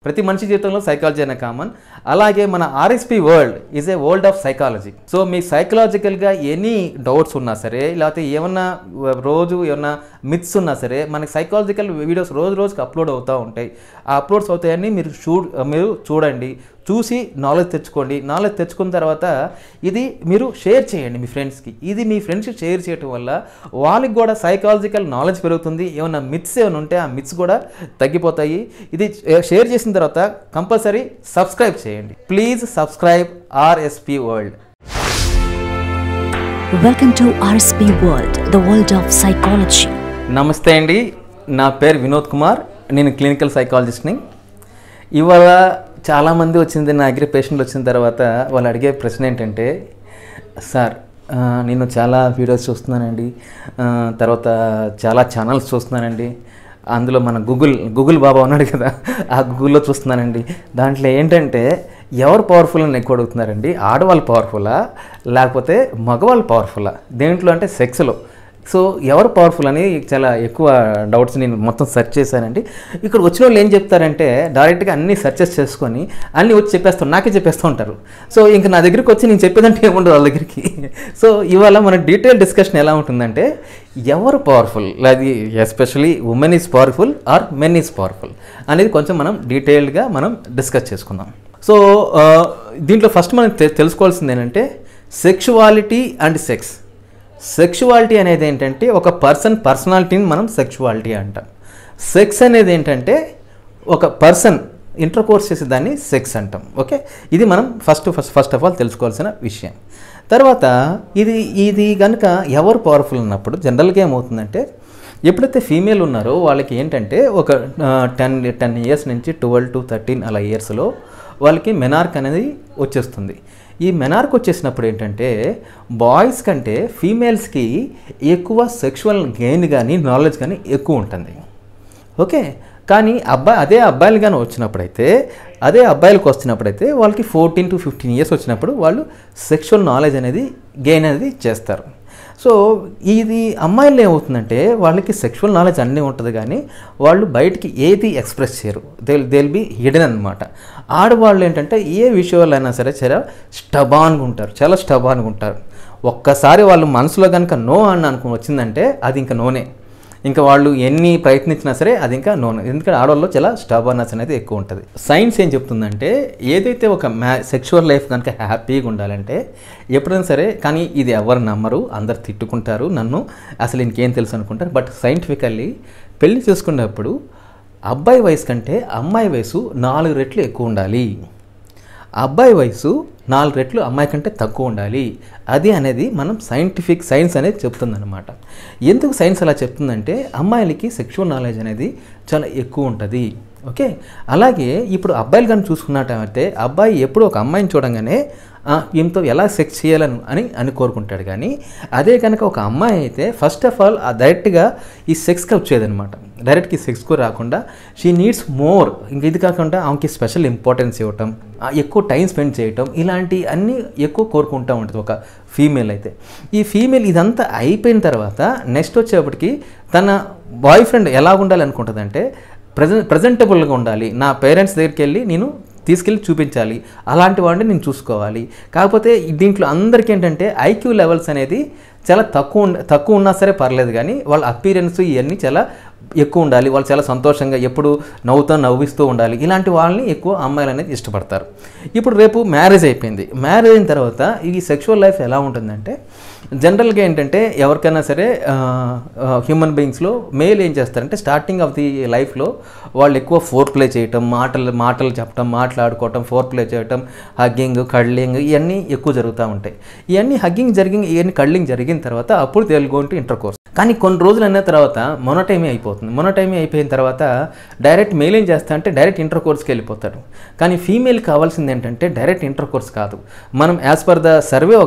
ప్రతి మనిషి జీవితంలో సైకాలజీ అనే కామన్. అలాగే మన RSP world is a world of psychology. So మీ సైకలాజికల్గా ఎనీ డౌట్స్ ఉన్నా సరే, లేకపోతే ఏమన్నా రోజు ఏమన్నా మిత్స్ ఉన్నా సరే, మనకి సైకాలజికల్ వీడియోస్ రోజుకి అప్లోడ్ అవుతూ ఉంటాయి. ఆ అప్లోడ్స్ అవుతాయని మీరు చూడండి, చూసి నాలెడ్జ్ తెచ్చుకోండి. నాలెడ్జ్ తెచ్చుకున్న తర్వాత ఇది మీరు షేర్ చేయండి మీ ఫ్రెండ్స్కి. ఇది మీ ఫ్రెండ్స్కి షేర్ చేయడం వల్ల వాళ్ళకి కూడా సైకాలజికల్ నాలెడ్జ్ పెరుగుతుంది. ఏమైనా మిత్స్ ఏమైనా ఉంటే ఆ మిత్స్ కూడా తగ్గిపోతాయి. ఇది షేర్ చేసిన తర్వాత కంపల్సరీ సబ్స్క్రైబ్ చేయండి. Please subscribe RSP world. Welcome to RSP World, the world of psychology. నమస్తే అండి, నా పేరు వినోద్ కుమార్, నేను క్లినికల్ సైకాలజిస్ట్ని. ఇవాళ చాలామంది వచ్చింది నా దగ్గర పేషెంట్లు వచ్చిన తర్వాత వాళ్ళు అడిగే ప్రశ్న ఏంటంటే, సార్ నేను చాలా వీడియోస్ చూస్తున్నానండి, తర్వాత చాలా ఛానల్స్ చూస్తున్నానండి, అందులో మన గూగుల్ బాబా ఉన్నాడు కదా, ఆ గూగుల్లో చూస్తున్నానండి. దాంట్లో ఏంటంటే ఎవరు పవర్ఫుల్ అని ఎక్కువ అడుగుతున్నారండి. ఆడవాళ్ళు పవర్ఫుల్లా లేకపోతే మగవాళ్ళు పవర్ఫుల్లా, దేంట్లో అంటే సెక్స్లో. సో ఎవరు పవర్ఫుల్ అని చాలా ఎక్కువ డౌట్స్ నేను మొత్తం సెర్చ్ చేశానండి. ఇక్కడ వచ్చిన వాళ్ళు ఏం చెప్తారంటే డైరెక్ట్గా అన్ని సెర్చెస్ చేసుకొని అన్నీ వచ్చి చెప్పేస్తాను, నాకే చెప్పేస్తూ ఉంటారు. సో ఇంకా నా దగ్గరికి వచ్చి నేను చెప్పేదంటే ఏముండదు వాళ్ళ దగ్గరికి. సో ఇవాళ మన డీటెయిల్ డిస్కషన్ ఎలా ఉంటుందంటే ఎవరు పవర్ఫుల్, అది especially women is powerful or men is powerful అనేది కొంచెం మనం డీటెయిల్డ్గా మనం డిస్కస్ చేసుకుందాం. సో దీంట్లో ఫస్ట్ మనం తెలుసుకోవాల్సింది ఏంటంటే సెక్షువాలిటీ అండ్ సెక్స్. సెక్షువాలిటీ అనేది ఏంటంటే ఒక పర్సనాలిటీని మనం సెక్షువాలిటీ అంటాం. సెక్స్ అనేది ఏంటంటే ఒక పర్సన్ ఇంటర్కోర్స్ చేసే దాన్ని సెక్స్ అంటాం. ఓకే, ఇది మనం ఫస్ట్ ఆఫ్ ఆల్ తెలుసుకోవాల్సిన విషయం. తర్వాత ఇది కనుక ఎవరు పవర్ఫుల్ అన్నప్పుడు జనరల్గా ఏమవుతుందంటే ఎప్పుడైతే ఫీమేల్ ఉన్నారో వాళ్ళకి ఏంటంటే ఒక 10 ఇయర్స్ నుంచి 12 to 13 అలా ఇయర్స్లో వాళ్ళకి మెనార్క్ అనేది వచ్చేస్తుంది. ఈ మెనార్క్ వచ్చేసినప్పుడు ఏంటంటే బాయ్స్ కంటే ఫీమేల్స్కి ఎక్కువ సెక్షువల్ గెయిన్ కానీ నాలెడ్జ్ కానీ ఎక్కువ ఉంటుంది. ఓకే, కానీ అదే అబ్బాయిలు కానీ అబ్బాయిలకు వస్తున్నప్పుడైతే వాళ్ళకి 14 to 15 ఇయర్స్ వచ్చినప్పుడు వాళ్ళు సెక్షువల్ నాలెడ్జ్ అనేది గెయిన్ అనేది చేస్తారు. సో ఇది అమ్మాయిలు ఏమవుతుందంటే వాళ్ళకి సెక్షువల్ నాలెడ్జ్ అన్నీ ఉంటుంది కానీ వాళ్ళు బయటికి ఏది ఎక్స్ప్రెస్ చేయరు, దే విల్ బి హిడెన్ అనమాట. ఆడవాళ్ళు ఏంటంటే ఏ విషయాలు అయినా సరే చాలా స్టబాన్గా ఉంటారు. ఒక్కసారి వాళ్ళు మనసులో కనుక నో అని వచ్చిందంటే అది ఇంకా నోనే, ఇంకా వాళ్ళు ఎన్ని ప్రయత్నించినా సరే అది ఇంకా నోనే. ఎందుకంటే ఆడవాళ్ళలో చాలా స్టబార్నెస్ అనేది ఎక్కువ ఉంటుంది. సైన్స్ ఏం చెప్తుందంటే ఏదైతే ఒక సెక్షువల్ లైఫ్ కనుక హ్యాపీగా ఉండాలంటే ఎప్పుడైనా సరే, కానీ ఇది ఎవరు నమ్మరు, అందరు తిట్టుకుంటారు నన్ను, అసలు ఇంకేం తెలుసు అనుకుంటారు. బట్ సైంటిఫికల్లీ పెళ్లి చేసుకున్నప్పుడు అబ్బాయి వయసు కంటే అమ్మాయి వయసు 4 రెట్లు ఎక్కువ ఉండాలి, అబ్బాయి వయసు 4 రెట్లు అమ్మాయి కంటే తక్కువ ఉండాలి. అది అనేది మనం సైన్స్ అనేది చెప్తుందన్నమాట. ఎందుకు సైన్స్ అలా చెప్తుందంటే అమ్మాయిలకి సెక్షువల్ నాలెడ్జ్ అనేది చాలా ఎక్కువ ఉంటుంది. ఓకే, అలాగే ఇప్పుడు అబ్బాయిలు కానీ చూసుకున్నట్టయితే అబ్బాయి ఎప్పుడు ఒక అమ్మాయిని చూడంగానే ఈమెతో ఎలా సెక్స్ చేయాలని కోరుకుంటాడు. కానీ అదే కనుక ఒక అమ్మాయి అయితే ఫస్ట్ ఆఫ్ ఆల్ డైరెక్ట్గా ఈ సెక్స్కి వచ్చేదనమాట. డైరెక్ట్గా ఈ సెక్స్కు రాకుండా షీ నీడ్స్ మోర్, ఇంక ఇది కాకుండా ఆమెకి స్పెషల్ ఇంపార్టెన్స్ ఇవ్వటం, ఎక్కువ టైం స్పెండ్ చేయటం, ఇలాంటి అన్నీ ఎక్కువ కోరుకుంటూ ఉంటుంది ఒక ఫీమేల్ అయితే. ఈ ఫీమేల్ ఇదంతా అయిపోయిన తర్వాత నెక్స్ట్ వచ్చేప్పటికి తన బాయ్ ఫ్రెండ్ ఎలా ఉండాలి అనుకుంటుందంటే ప్రజెంటబుల్గా ఉండాలి, నా పేరెంట్స్ దగ్గరికి వెళ్ళి నేను తీసుకెళ్ళి చూపించాలి, అలాంటి వాడిని నేను చూసుకోవాలి. కాకపోతే దీంట్లో అందరికీ ఏంటంటే ఐక్యూ లెవెల్స్ అనేది చాలా తక్కువ ఉన్నా సరే పర్లేదు, కానీ వాళ్ళ అపీరెన్స్ ఇవన్నీ చాలా ఎక్కువ ఉండాలి, వాళ్ళు చాలా సంతోషంగా ఎప్పుడు నవ్విస్తూ ఉండాలి. ఇలాంటి వాళ్ళని ఎక్కువ అమ్మాయిలు అనేది ఇష్టపడతారు. ఇప్పుడు రేపు మ్యారేజ్ అయిపోయింది, మ్యారేజ్ అయిన తర్వాత ఈ సెక్షువల్ లైఫ్ ఎలా ఉంటుందంటే జనరల్గా ఏంటంటే ఎవరికైనా సరే హ్యూమన్ బీయింగ్స్లో మేల్ ఏం చేస్తారంటే స్టార్టింగ్ ఆఫ్ ది లైఫ్లో వాళ్ళు ఎక్కువ ఫోర్ ప్లే చేయటం, మాటలు చెప్పటం, మాట్లాడుకోవటం, ఫోర్ ప్లే చేయటం, హగ్గింగ్, కడ్లింగ్ ఇవన్నీ ఎక్కువ జరుగుతూ ఉంటాయి. ఇవన్నీ ఇవన్నీ కడ్లింగ్ జరిగిన తర్వాత అప్పుడు they will go into intercourse. కానీ కొన్ని రోజులు అయిన తర్వాత మొనోటైమీ అయిపోతుంది. మొనోటైమీ అయిపోయిన తర్వాత డైరెక్ట్ మేల్ ఏం చేస్తా అంటే డైరెక్ట్ ఇంటర్ కోర్స్కి వెళ్ళిపోతాడు. కానీ ఫీమేల్ కావాల్సింది ఏంటంటే డైరెక్ట్ ఇంటర్ కోర్స్ కాదు. మనం యాజ్ పర్ ద సర్వే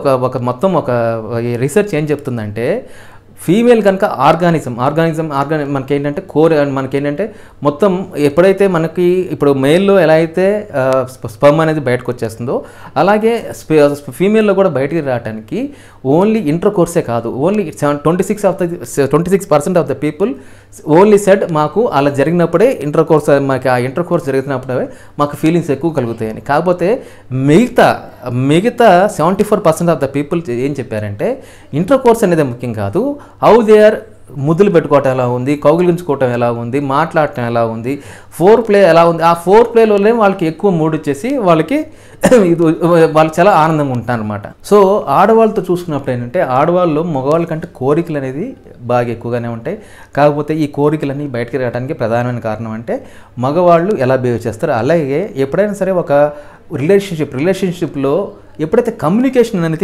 ఒక రీసెర్చ్ ఏం చెప్తుందంటే ఫీమేల్ కనుక ఆర్గానిజం మనకేంటంటే మనకేంటంటే మొత్తం ఎప్పుడైతే మనకి ఇప్పుడు మేల్లో ఎలా అయితే స్పర్మ్ అనేది బయటకు వచ్చేస్తుందో అలాగే ఫీమేల్లో కూడా బయటికి రావడానికి ఓన్లీ ఇంటర్ కోర్సే కాదు, only 26% of the people only said మాకు అలా జరిగినప్పుడే మాకు ఆ ఇంటర్ కోర్స్ జరుగుతున్నప్పుడే మాకు ఫీలింగ్స్ ఎక్కువ కలుగుతాయని. కాకపోతే మిగతా 74% ఆఫ్ ద పీపుల్ ఏం చెప్పారంటే ఇంటర్ కోర్స్ అనేది ముఖ్యం కాదు, హౌ దే ఆర్ ముద్దులు పెట్టుకోవటం ఎలా ఉంది, కౌగిలించుకోవటం ఎలా ఉంది, మాట్లాడటం ఎలా ఉంది, ఫోర్ ప్లే ఎలా ఉంది, ఆ ఫోర్ ప్లేలోనే వాళ్ళకి ఎక్కువ మూడ్ వచ్చేసి వాళ్ళకి వాళ్ళు చాలా ఆనందంగా ఉంటారు అనమాట. సో ఆడవాళ్ళతో చూసుకున్నప్పుడు ఏంటంటే ఆడవాళ్ళు మగవాళ్ళ కంటే కోరికలు అనేది బాగా ఎక్కువగానే ఉంటాయి. కాకపోతే ఈ కోరికలన్నీ బయటకు రావడానికి ప్రధానమైన కారణం అంటే మగవాళ్ళు ఎలా బిహేవ్ చేస్తారు. అలాగే ఎప్పుడైనా సరే ఒక రిలేషన్షిప్లో ఎప్పుడైతే కమ్యూనికేషన్ అనేది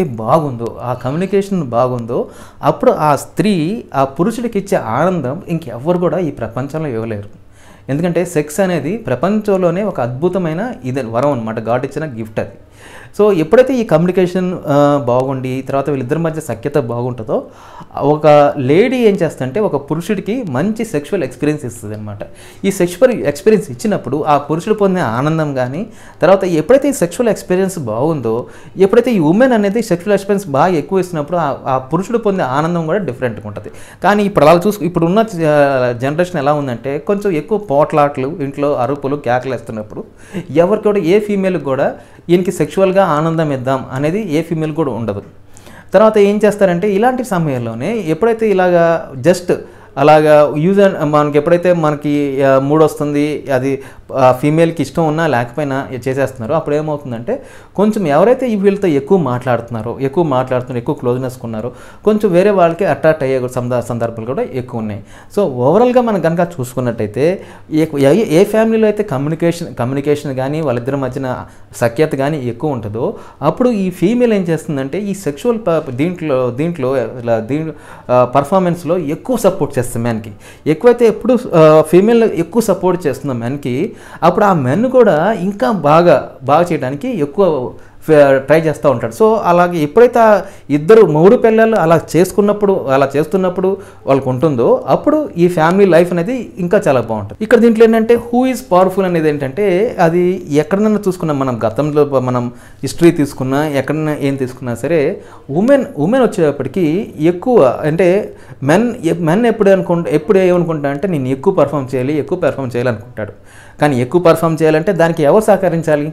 బాగుందో అప్పుడు ఆ స్త్రీ ఆ పురుషుడికి ఇచ్చే ఆనందం ఇంకెవ్వరు కూడా ఈ ప్రపంచంలో ఇవ్వలేరు. ఎందుకంటే సెక్స్ అనేది ప్రపంచంలోనే ఒక అద్భుతమైన వరం అనమాట, గాడ్ ఇచ్చిన గిఫ్ట్ అది. సో ఎప్పుడైతే ఈ కమ్యూనికేషన్ బాగుండి తర్వాత వీళ్ళిద్దరి మధ్య సఖ్యత బాగుంటుందో ఒక లేడీ ఏం చేస్తుందంటే ఒక పురుషుడికి మంచి సెక్షువల్ ఎక్స్పీరియన్స్ ఇస్తుంది అనమాట. ఈ సెక్షువల్ ఎక్స్పీరియన్స్ ఇచ్చినప్పుడు ఆ పురుషుడు పొందే ఆనందం కానీ తర్వాత ఎప్పుడైతే ఈ సెక్షువల్ ఎక్స్పీరియన్స్ బాగుందో, ఎప్పుడైతే ఈ ఉమెన్ అనేది సెక్షువల్ ఎక్స్పీరియన్స్ బాగా ఎక్కువ ఇస్తున్నప్పుడు ఆ పురుషుడు పొందే ఆనందం కూడా డిఫరెంట్గా ఉంటుంది. కానీ ఇప్పుడు అలా ఇప్పుడున్న జనరేషన్ ఎలా ఉందంటే కొంచెం ఎక్కువ పోట్లాట్లు, ఇంట్లో అరుపులు, కేకలు వేస్తున్నప్పుడు ఎవరికి కూడా ఏ ఫీమేల్కి కూడా ఈయనకి సెక్షువల్గా ఆనందం ఇద్దాం అనేది ఏ ఫీమేల్ కూడా ఉండదు. తర్వాత ఏం చేస్తారంటే ఇలాంటి సమయంలోనే ఎప్పుడైతే ఇలాగా జస్ట్ అలాగా మనకి ఎప్పుడైతే మనకి మూడ్ వస్తుంది, అది ఫీమేల్కి ఇష్టం ఉన్నా లేకపోయినా చేసేస్తున్నారో అప్పుడు ఏమవుతుందంటే కొంచెం ఎవరైతే వీళ్ళతో ఎక్కువ మాట్లాడుతున్నారో ఎక్కువ క్లోజ్నెస్ ఉన్నారో కొంచెం వేరే వాళ్ళకి అట్రాక్ట్ అయ్యే సందర్భాలు కూడా ఎక్కువ ఉన్నాయి. సో ఓవరాల్గా మనం కనుక చూసుకున్నట్టయితే ఏ ఫ్యామిలీలో అయితే కమ్యూనికేషన్ కానీ వాళ్ళిద్దరి మధ్యన సఖ్యత కానీ ఎక్కువ ఉంటుందో అప్పుడు ఈ ఫీమేల్ ఏం చేస్తుందంటే ఈ సెక్షువల్ దీంట్లో పర్ఫార్మెన్స్లో ఎక్కువ సపోర్ట్ చేస్తుంది మెన్కి. ఎక్కువైతే ఎప్పుడు ఫీమేల్ ఎక్కువ సపోర్ట్ చేస్తున్న మెన్కి అప్పుడు ఆ మెన్ కూడా ఇంకా బాగా చేయడానికి ఎక్కువ ట్రై చేస్తూ ఉంటాడు. సో అలాగే ఎప్పుడైతే ఇద్దరు మూడు పిల్లలు అలా చేస్తున్నప్పుడు వాళ్ళకు ఉంటుందో అప్పుడు ఈ ఫ్యామిలీ లైఫ్ అనేది ఇంకా చాలా బాగుంటుంది. ఇక్కడ దీంట్లో ఏంటంటే హూ ఈజ్ పవర్ఫుల్ అనేది ఏంటంటే అది ఎక్కడైనా చూసుకున్నా, మనం గతంలో మనం హిస్టరీ తీసుకున్నా ఎక్కడైనా ఏం తీసుకున్నా సరే ఉమెన్ వచ్చేటప్పటికి ఎక్కువ అంటే మెన్ ఎప్పుడు ఏమనుకుంటా అంటే నేను ఎక్కువ పర్ఫామ్ చేయాలి అనుకుంటాడు. కానీ ఎక్కువ పర్ఫామ్ చేయాలంటే దానికి ఎవరు సహకరించాలి?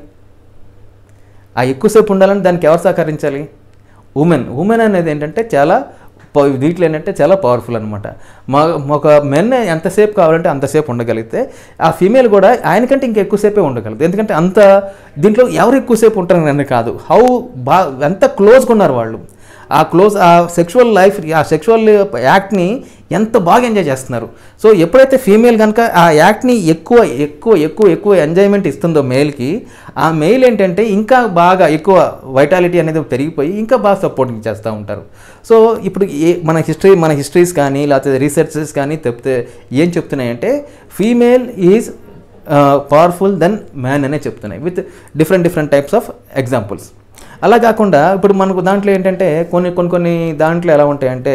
ఆ ఎక్కువసేపు ఉండాలని దానికి ఎవరు సహకరించాలి? ఉమెన్ అనేది ఏంటంటే వీటిలో ఏంటంటే చాలా పవర్ఫుల్ అనమాట. ఒక మెన్ ఎంతసేపు కావాలంటే అంతసేపు ఉండగలిగితే ఆ ఫీమేల్ కూడా ఆయనకంటే ఇంకా ఎక్కువసేపే ఉండగలుగుతుంది. ఎందుకంటే దీంట్లో ఎవరు ఎక్కువసేపు ఉంటారని కాదు, ఎంత క్లోజ్గా ఉన్నారు వాళ్ళు, ఆ సెక్షువల్ లైఫ్, ఆ సెక్షువల్ యాక్ట్ని ఎంత బాగా ఎంజాయ్ చేస్తున్నారు. సో ఎప్పుడైతే ఫీమేల్ కనుక ఆ యాక్ట్ని ఎక్కువ ఎంజాయ్మెంట్ ఇస్తుందో మేల్కి, ఆ మెయిల్ ఏంటంటే ఇంకా బాగా ఎక్కువ వైటాలిటీ అనేది పెరిగిపోయి ఇంకా బాగా సపోర్టింగ్ చేస్తూ ఉంటారు. సో ఇప్పుడు మన హిస్టరీస్ కానీ లేకపోతే రీసెర్చెస్ కానీ ఏం చెప్తున్నాయంటే female is powerful then man అనే చెప్తున్నాయి with different types of examples. అలా కాకుండా ఇప్పుడు మనకు దాంట్లో ఏంటంటే కొన్ని దాంట్లో ఎలా ఉంటాయంటే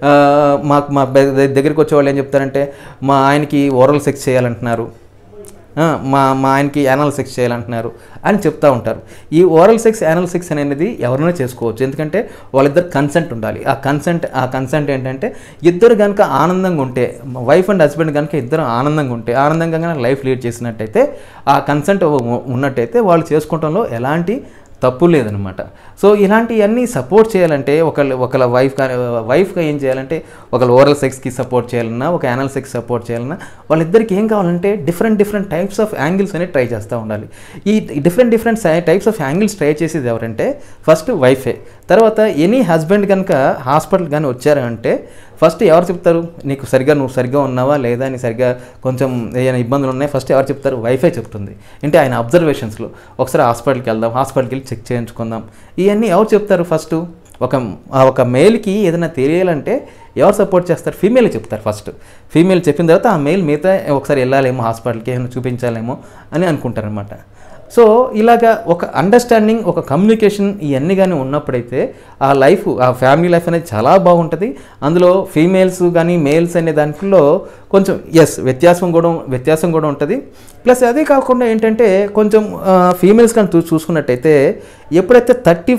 మా దగ్గరికి వచ్చేవాళ్ళు ఏం చెప్తారంటే మా ఆయనకి ఓరల్ సెక్స్ చేయాలంటున్నారు, మా ఆయనకి యానల్ సెక్స్ చేయాలంటున్నారు అని చెప్తూ ఉంటారు. ఈ ఓరల్ సెక్స్ యానల్ సెక్స్ అనేది ఎవరైనా చేసుకోవచ్చు, ఎందుకంటే వాళ్ళిద్దరు కన్సెంట్ ఉండాలి. ఆ కన్సెంట్ ఏంటంటే ఇద్దరు కనుక ఆనందంగా ఉంటే, వైఫ్ అండ్ హస్బెండ్ కనుక ఇద్దరు ఆనందంగా లైఫ్ లీడ్ చేసినట్టయితే, ఆ కన్సెంట్ ఉన్నట్టయితే వాళ్ళు చేసుకోవడంలో ఎలాంటి తప్పు లేదనమాట. సో ఇలాంటివన్నీ సపోర్ట్ చేయాలంటే ఒకళ్ళ వైఫ్గా ఏం చేయాలంటే ఒకళ్ళ ఓరల్ సెక్స్కి సపోర్ట్ చేయాలన్నా, ఒక యానల్ సెక్స్ సపోర్ట్ చేయాలన్నా వాళ్ళిద్దరికి ఏం కావాలంటే డిఫరెంట్ టైప్స్ ఆఫ్ యాంగిల్స్ అనేది ట్రై చేస్తూ ఉండాలి. ఈ different types of angles try చేసేది ఎవరంటే ఫస్ట్ వైఫే. తర్వాత ఎనీ హస్బెండ్ కనుక హాస్పిటల్ కానీ వచ్చారంటే ఫస్ట్ ఎవరు చెప్తారు, నువ్వు సరిగ్గా ఉన్నావా లేదా, నీ సరిగ్గా కొంచెం ఏదైనా ఇబ్బందులు ఉన్నాయి, ఫస్ట్ ఎవరు చెప్తారు? వైఫే చెప్తుంది. అంటే ఆయన అబ్జర్వేషన్స్లో ఒకసారి హాస్పిటల్కి వెళ్ళి చెక్ చేయించుకుందాం, ఇవన్నీ ఎవరు చెప్తారు? ఫస్ట్ ఒక మేల్కి ఏదైనా తెలియాలంటే ఎవరు సపోర్ట్ చేస్తారు? ఫీమేల్ చెప్తారు. ఫస్ట్ ఫీమేల్ చెప్పిన తర్వాత ఆ మేల్ మిగతా ఒకసారి వెళ్ళాలేమో హాస్పిటల్కి, ఏమైనా చూపించాలేమో అని అనుకుంటారనమాట. సో ఇలాగా ఒక అండర్స్టాండింగ్, ఒక కమ్యూనికేషన్ ఇవన్నీ కానీ ఉన్నప్పుడైతే ఆ ఫ్యామిలీ లైఫ్ అనేది చాలా బాగుంటుంది. అందులో ఫీమేల్స్ కానీ మేల్స్ అనే దాంట్లో కొంచెం వ్యత్యాసం కూడా ఉంటుంది. ప్లస్ అదే కాకుండా ఏంటంటే కొంచెం ఫీమేల్స్ కానీ చూసుకున్నట్టయితే ఎప్పుడైతే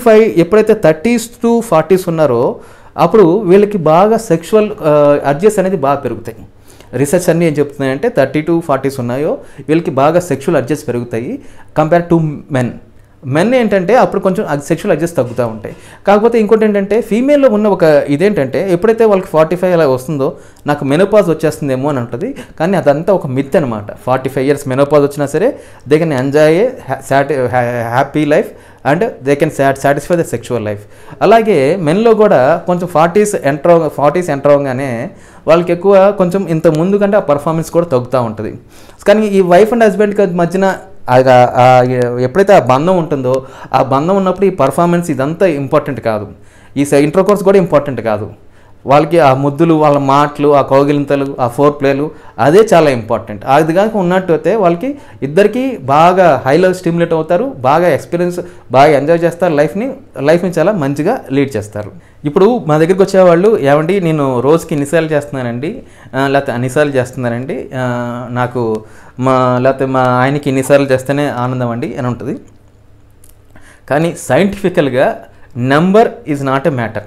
30s to 40s ఉన్నారో అప్పుడు వీళ్ళకి బాగా సెక్షువల్ అర్జెస్ అనేది బాగా పెరుగుతాయి. రీసెర్చ్ అన్నీ ఏం చెప్తున్నాయంటే 30 to 40s ఉన్నాయో వీళ్ళకి బాగా సెక్షువల్ అడ్జస్ట్ పెరుగుతాయి కంపేర్ టు మెన్ ఏంటంటే అప్పుడు కొంచెం సెక్షువల్ అడ్జస్ట్ తగ్గుతూ ఉంటాయి. కాకపోతే ఇంకోటి ఏంటంటే ఫీమేల్లో ఉన్న ఒక ఇదేంటంటే ఎప్పుడైతే వాళ్ళకి 45 అలా వస్తుందో నాకు మెనోపాజ్ వచ్చేస్తుందేమో అని ఉంటుంది. కానీ అదంతా ఒక మిత్ అనమాట. 45 years మెనోపాజ్ వచ్చినా సరే they can enjoy happy life and they can satisfy the sexual life. అలాగే మెన్లో కూడా కొంచెం 40s ఎంటర్ అవ్వగానే వాళ్ళకి ఎక్కువ కొంచెం ఇంత ముందు కంటే ఆ పర్ఫార్మెన్స్ కూడా తగ్గుతూ ఉంటుంది. కానీ ఈ వైఫ్ అండ్ హస్బెండ్కి మధ్యన ఎప్పుడైతే ఆ బంధం ఉంటుందో ఆ బంధం ఉన్నప్పుడు ఈ పర్ఫార్మెన్స్ ఇదంతా ఇంపార్టెంట్ కాదు, ఈ ఇంటర్కోర్స్ కూడా ఇంపార్టెంట్ కాదు. వాళ్ళకి ఆ ముద్దులు, వాళ్ళ మాటలు, ఆ కౌగిలింతలు, ఆ ఫోర్ ప్లేలు అదే చాలా ఇంపార్టెంట్. అది కనుక ఉన్నట్టు అయితే వాళ్ళకి ఇద్దరికి బాగా హైలో స్టిమ్యులేట్ అవుతారు, బాగా ఎక్స్పీరియన్స్, బాగా ఎంజాయ్ చేస్తారు, లైఫ్ని చాలా మంచిగా లీడ్ చేస్తారు. ఇప్పుడు మా దగ్గరికి వచ్చేవాళ్ళు ఏమండి నేను రోజుకి ఇన్నిసార్లు చేస్తున్నానండి, లేకపోతే అన్నిసార్లు చేస్తున్నానండి, నాకు లేకపోతే మా ఆయనకి ఇన్నిసార్లు చేస్తేనే ఆనందం అండి అని ఉంటుంది. కానీ సైంటిఫికల్గా number is not a matter.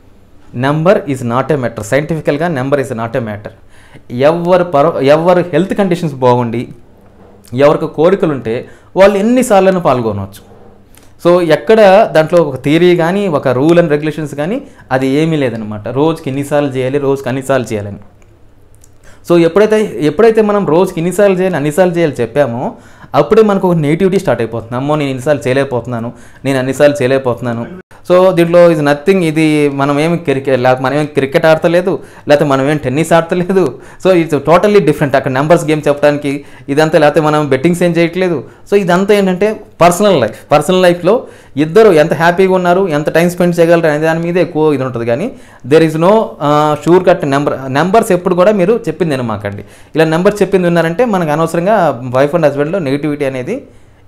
సైంటిఫికల్గా number is not a matter. ఎవరు హెల్త్ కండిషన్స్ బాగుండి ఎవరికి కోరికలు ఉంటే వాళ్ళు ఎన్నిసార్లను పాల్గొనవచ్చు. సో ఎక్కడ దాంట్లో ఒక థియరీ కానీ ఒక రూల్ అండ్ రెగ్యులేషన్స్ కానీ అది ఏమీ లేదనమాట. రోజుకి ఇన్నిసార్లు చేయాలి, రోజుకి అన్నిసార్లు చేయాలని. సో ఎప్పుడైతే మనం రోజుకి ఇన్నిసార్లు చేయాలి, అన్నిసార్లు చేయాలి చెప్పామో అప్పుడే మనకు ఒక నెగిటివిటీ స్టార్ట్ అయిపోతుంది. అమ్మో నేను ఇన్నిసార్లు చేయలేకపోతున్నాను, నేను అన్నిసార్లు చేయలేకపోతున్నాను. సో దీంట్లో ఇది నథింగ్. ఇది మనమేమి క్రికెట్ ఆడతలేదు, లేకపోతే మనమేం టెన్నిస్ ఆడతలేదు. So it's totally different. అక్కడ నెంబర్స్ గేమ్ చెప్పడానికి ఇదంతా, లేకపోతే మనం బెట్టింగ్స్ ఏం చేయట్లేదు. సో ఇదంతా ఏంటంటే పర్సనల్ లైఫ్లో ఇద్దరు ఎంత హ్యాపీగా ఉన్నారు, ఎంత టైం స్పెండ్ చేయగలరు అనే దాని మీద ఎక్కువ ఇది ఉంటుంది. కానీ there is no shortcut numbers ఎప్పుడు కూడా మీరు చెప్పింది వినమాకండి. ఇలా నెంబర్ చెప్పింది విన్నారంటే మనకు అనవసరంగా వైఫ్ అండ్ హస్బెండ్లో నెగిటివిటీ అనేది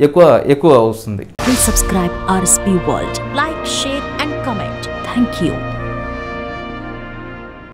ఎక్కువ వస్తుంది. Please subscribe RSP World. Like, share and comment. Thank you.